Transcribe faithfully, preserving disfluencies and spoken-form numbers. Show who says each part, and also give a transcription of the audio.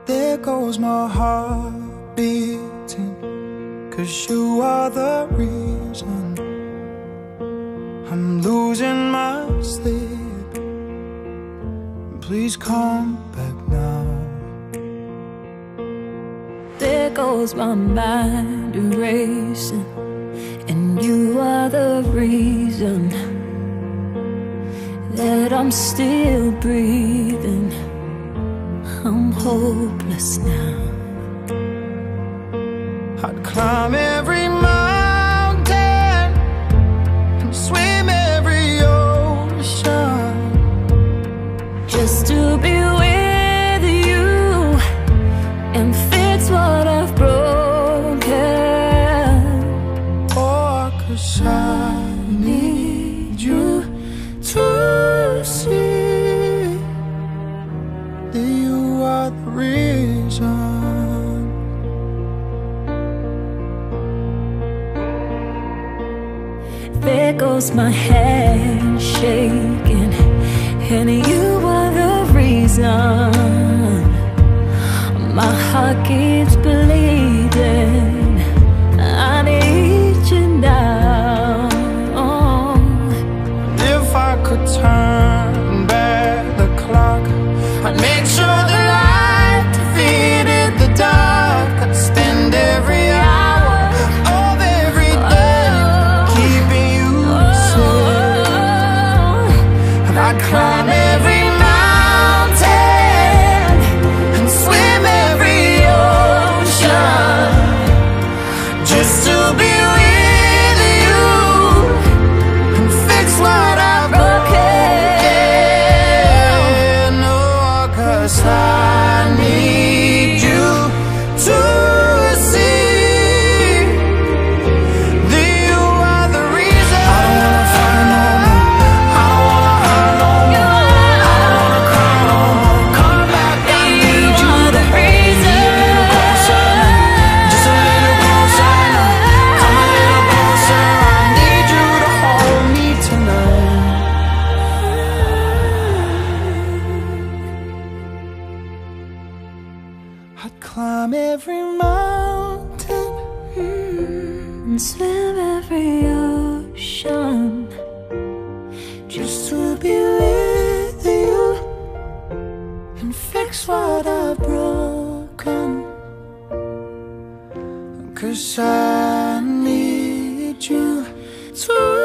Speaker 1: There goes my heart beating, 'cause you are the reason I'm losing my sleep. Please come back now.
Speaker 2: There goes my mind erasing, and you are the reason that I'm still breathing. I'm hopeless now.
Speaker 1: I'd climb every mountain and swim every ocean
Speaker 2: just to be with you and fix what I've broken.
Speaker 1: Oh, 'cause I need you to see that you are the reason.
Speaker 2: There goes my hand shaking, and you are the reason my heart keeps bleeding. I need you now.
Speaker 1: If I could turn back the clock, I'd make sure the light defeated the dark. I'd spend every hour of every day keeping you safe, and I'd climb every mountain and swim every ocean just to be with you and fix what I've broken. No, 'cause I need you to see that you are the reason. I don't wanna fight no more, I don't wanna hurt no more, I don't wanna cry no more. Come back, I need you to reason. Just a little closer now, come a little closer. I need you to hold me tonight. I'd climb every mountain
Speaker 2: And swim every ocean
Speaker 1: just to be with you and fix what I've broken. 'Cause I need you to